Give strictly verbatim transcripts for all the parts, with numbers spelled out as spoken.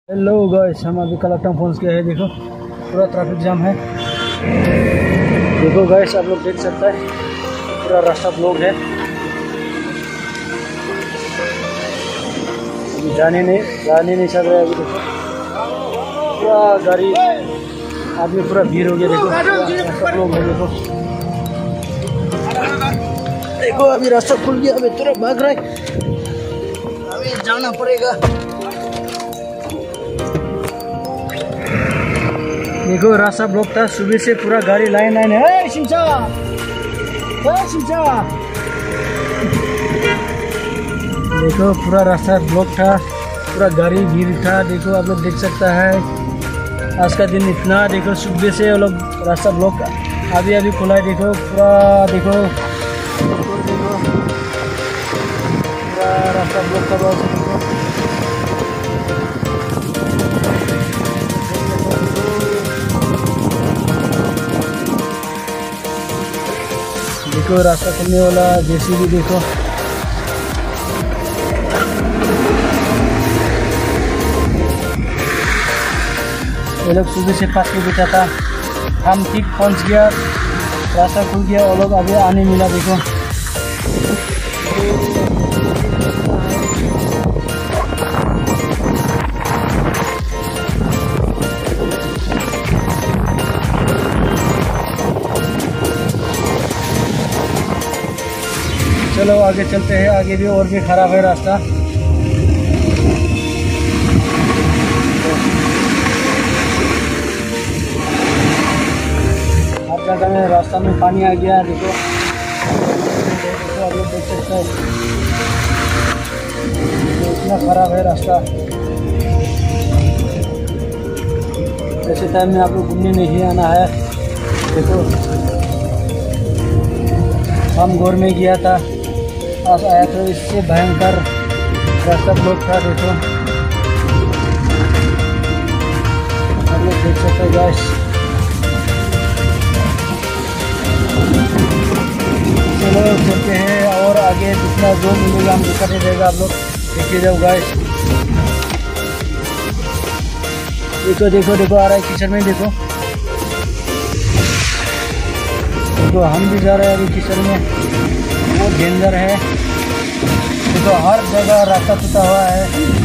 Hello guys, हम अभी कलेक्टम पहुंच गए हैं। देखो पूरा ट्रैफिक जाम है। देखो गाइस, आप लोग देख सकते हैं पूरा रास्ता ब्लॉक है। अभी जाने नहीं जाने नहीं सक रहा है। अभी देखो पूरा गाड़ी आदमी पूरा भीड़ हो गया। देखो रास्ता ब्लॉक है। देखो देखो अभी रास्ता खुल गया। अभी तुरंत भाग रहा है। अभी जाना पड़ेगा। देखो रास्ता ब्लॉक था सुबह से, पूरा गाड़ी लाइन लाइन है। शिमशा शिमशा देखो पूरा रास्ता ब्लॉक था, पूरा गाड़ी भीड़ था। देखो आप लोग देख सकता है आज का दिन इतना। देखो सुबह से वो लोग रास्ता ब्लॉक अभी अभी खुला है। देखो पूरा देखो देखो पूरा रास्ता ब्लॉक था। बहुत देखो रास्ता खुलने वाला जेसीबी। देखो ये लोग सुबह से पास के बैठा था, हम ठीक पहुंच गया, रास्ता खुल गया। वो लोग अभी आने मिला। देखो चलो आगे चलते हैं। आगे भी और भी खराब है रास्ता। हर जगह में रास्ता में पानी आ गया। देखो देखो आप लोग देख सकते हैं तो इतना खराब है रास्ता। ऐसे टाइम में आप लोग घूमने नहीं आना है। देखो हम गोर में गया था, आज आया तो इससे भयंकर रास्ता ब्लॉक था। देखो आप लोग देख सकते हैं गाइस। चलो चलते हैं और आगे जितना जो मिलेगा हम दिखाते रहेगा। आप लोग देखते जाओ गाइस। देखो देखो देखो आ रहा है कीचड़ में। देखो देखो हम भी जा रहे हैं अभी कीचड़ में। वो डेंजर है। देखो हर जगह रास्ता टूटा हुआ है।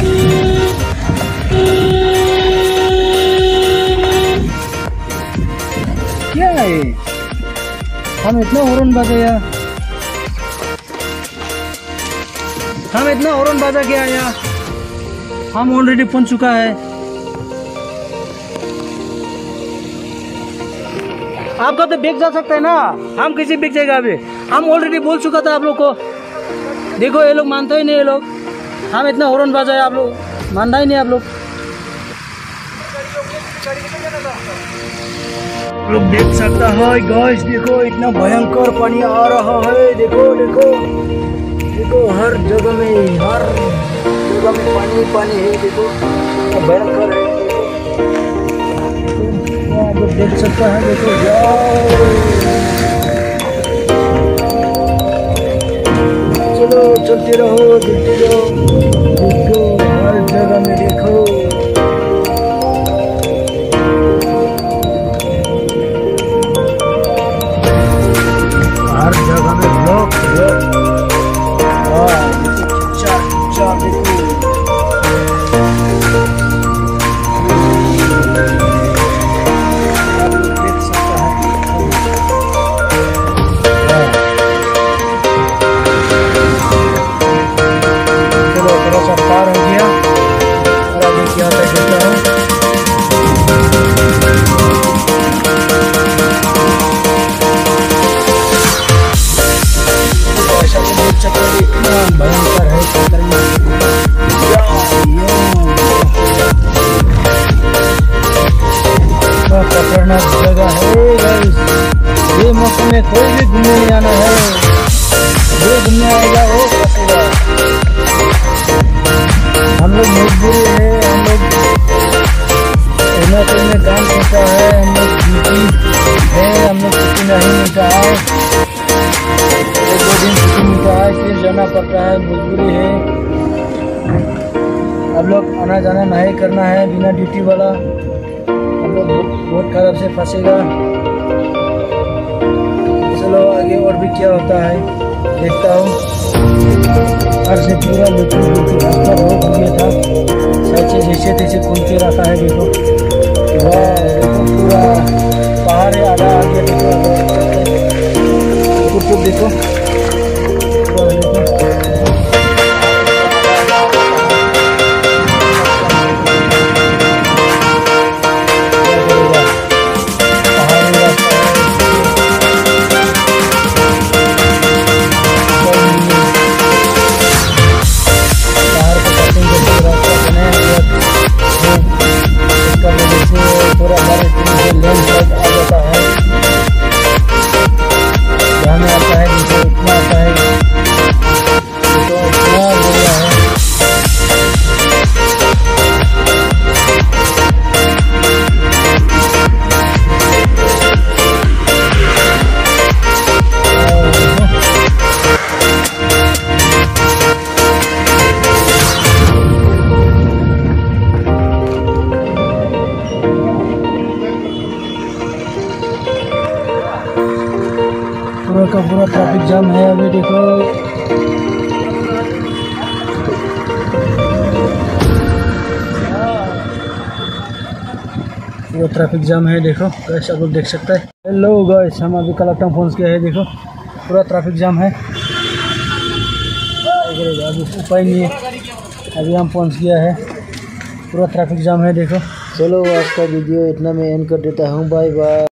क्या है हम इतना हॉर्न बजा यार, हम इतना हॉर्न बजा के आया। हम ऑलरेडी पहुंच चुका है। आपका तो बेग जा सकता है ना, हम किसी बेग जाएगा। अभी हम ऑलरेडी बोल चुका था आप लोग को। देखो ये लोग मानते ही नहीं। ये लोग हम इतना हॉर्न बजाए, आप लोग मानना ही नहीं। आप लोग लोग देख सकता है गाइस। देखो इतना भयंकर पानी आ रहा है। देखो देखो देखो हर जगह में हर जगह में पानी पानी है। देखो भयंकर है। आप लोग देख सकता है। देखो जाओ चलो चलते रहो, देखते जाओ। देखो हर जगह में देखो हर जगह में ब्लॉक ब्लॉक। हाँ अच्छा अच्छा देखो पार हो गया और अभी आना जाना नहीं करना है बिना ड्यूटी वाला, हम लोग बहुत खराब से फंसेगा। चलो आगे और भी क्या होता है देखता हूँ। घर से पूरा लुटू लुटू रास्ता रोक दिया था, सच जैसे तैसे घूम के रखा है। देखो वाह, देखो पूरा पहाड़ है, आधा आ गया। देखो देखो पूरा का पूरा ट्रैफिक जाम है। अभी देखो पूरा ट्रैफिक जाम है। देखो गाइस, आप लोग देख सकते हैं। हेलो गाइस, हम अभी कलेक्टर पहुंच गए हैं। देखो पूरा ट्रैफिक जाम है, अभी उपाय नहीं है। अभी हम पहुंच गया है, पूरा ट्रैफिक जाम है। देखो चलो आज का वीडियो इतना मैं एंड कर देता हूँ। Bye bye.